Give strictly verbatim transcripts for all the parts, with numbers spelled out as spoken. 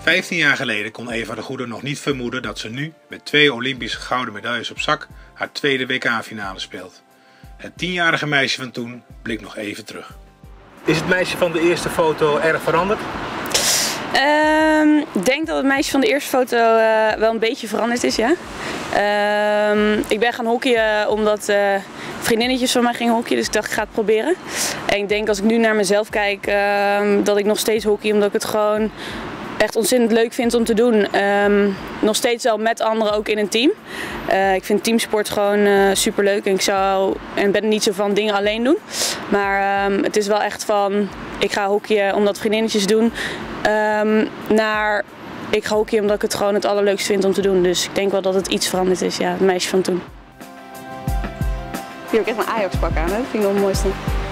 vijftien jaar geleden kon Eva de Goede nog niet vermoeden dat ze nu, met twee Olympische gouden medailles op zak, haar tweede W K-finale speelt. Het tienjarige meisje van toen blikt nog even terug. Is het meisje van de eerste foto erg veranderd? Um, ik denk dat het meisje van de eerste foto uh, wel een beetje veranderd is, ja. Um, ik ben gaan hockeyen omdat uh, vriendinnetjes van mij gingen hockeyen, dus ik dacht ik ga het proberen. En ik denk als ik nu naar mezelf kijk, uh, dat ik nog steeds hockey, omdat ik het gewoon echt ontzettend leuk vind om te doen. Um, nog steeds wel met anderen, ook in een team. Uh, ik vind teamsport gewoon uh, super leuk en ik zou en ben niet zo van dingen alleen doen. Maar um, het is wel echt van, ik ga hockeyen omdat vriendinnetjes doen. Um, naar ik ga hockeyen omdat ik het gewoon het allerleukste vind om te doen. Dus ik denk wel dat het iets veranderd is, ja, het meisje van toen. Hier heb ik echt een Ajax pak aan, hè? Dat vind ik wel het mooiste.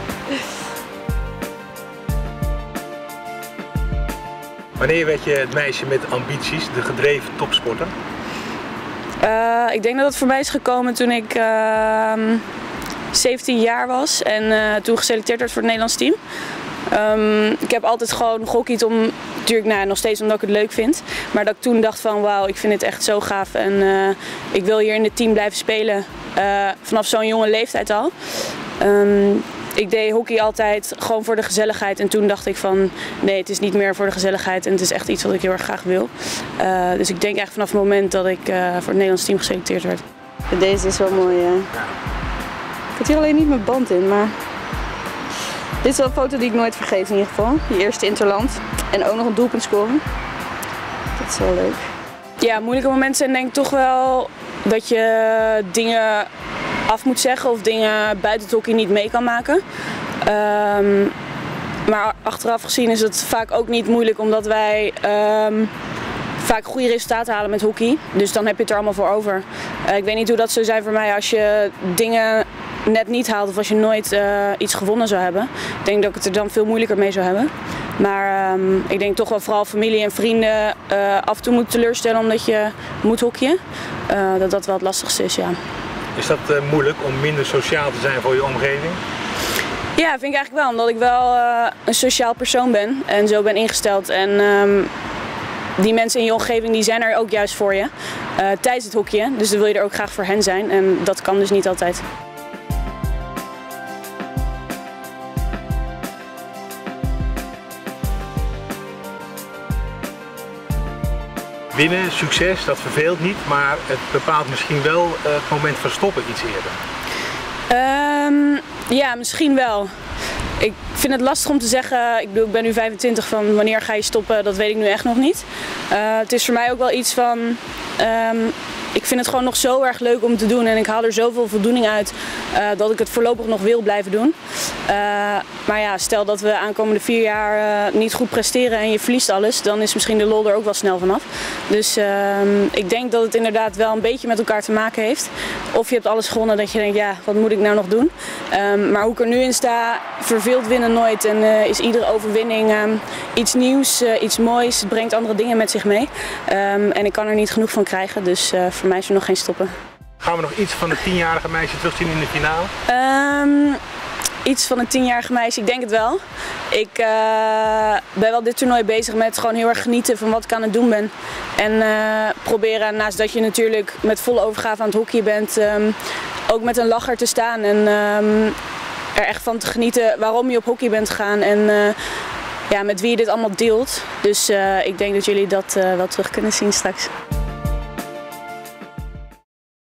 Wanneer werd je het meisje met ambities, de gedreven topsporter? Uh, ik denk dat het voor mij is gekomen toen ik uh, zeventien jaar was en uh, toen geselecteerd werd voor het Nederlands team. Um, ik heb altijd gewoon gehockeyd om, natuurlijk nou, nog steeds omdat ik het leuk vind. Maar dat ik toen dacht van wauw, ik vind het echt zo gaaf en uh, ik wil hier in het team blijven spelen. Uh, vanaf zo'n jonge leeftijd al. Um, ik deed hockey altijd gewoon voor de gezelligheid en toen dacht ik van nee, het is niet meer voor de gezelligheid en het is echt iets wat ik heel erg graag wil. Uh, dus ik denk echt vanaf het moment dat ik uh, voor het Nederlands team geselecteerd werd. Deze is wel mooi, ja. Ik had hier alleen niet mijn band in, maar dit is wel een foto die ik nooit vergeet in ieder geval. Je eerste interland en ook nog een doelpunt scoren. Dat is wel leuk. Ja, moeilijke momenten zijn denk ik toch wel dat je dingen af moet zeggen of dingen buiten het hockey niet mee kan maken. Um, maar achteraf gezien is het vaak ook niet moeilijk omdat wij um, vaak goede resultaten halen met hockey. Dus dan heb je het er allemaal voor over. Uh, ik weet niet hoe dat zou zijn voor mij als je dingen net niet haalt of als je nooit uh, iets gewonnen zou hebben. Ik denk dat ik het er dan veel moeilijker mee zou hebben. Maar um, ik denk toch wel vooral familie en vrienden uh, af en toe moet teleurstellen omdat je moet hockeyen. Uh, dat dat wel het lastigste is, ja. Is dat uh, moeilijk om minder sociaal te zijn voor je omgeving? Ja, vind ik eigenlijk wel. Omdat ik wel uh, een sociaal persoon ben en zo ben ingesteld. En um, die mensen in je omgeving die zijn er ook juist voor je uh, tijdens het hockeyen. Dus dan wil je er ook graag voor hen zijn en dat kan dus niet altijd. Winnen, succes, dat verveelt niet, maar het bepaalt misschien wel het moment van stoppen iets eerder. Um, ja, misschien wel. Ik vind het lastig om te zeggen, ik bedoel, ik ben nu vijfentwintig, van wanneer ga je stoppen, dat weet ik nu echt nog niet. Uh, het is voor mij ook wel iets van, um, ik vind het gewoon nog zo erg leuk om te doen en ik haal er zoveel voldoening uit uh, dat ik het voorlopig nog wil blijven doen. Uh, maar ja, stel dat we aankomende vier jaar uh, niet goed presteren en je verliest alles, dan is misschien de lol er ook wel snel vanaf. Dus uh, ik denk dat het inderdaad wel een beetje met elkaar te maken heeft. Of je hebt alles gewonnen dat je denkt, ja, wat moet ik nou nog doen? Um, maar hoe ik er nu in sta, verveelt winnen nooit en uh, is iedere overwinning um, iets nieuws, uh, iets moois, het brengt andere dingen met zich mee. Um, en ik kan er niet genoeg van krijgen, dus uh, voor mij is er nog geen stoppen. Gaan we nog iets van het tienjarige meisje terugzien in de finale? Um, iets van een tienjarige meisje, ik denk het wel. Ik uh, ben wel dit toernooi bezig met gewoon heel erg genieten van wat ik aan het doen ben. En uh, proberen, naast dat je natuurlijk met volle overgave aan het hockeyen bent, um, ook met een lacher te staan en um, er echt van te genieten waarom je op hockey bent gegaan en uh, ja, met wie je dit allemaal deelt. Dus uh, ik denk dat jullie dat uh, wel terug kunnen zien straks.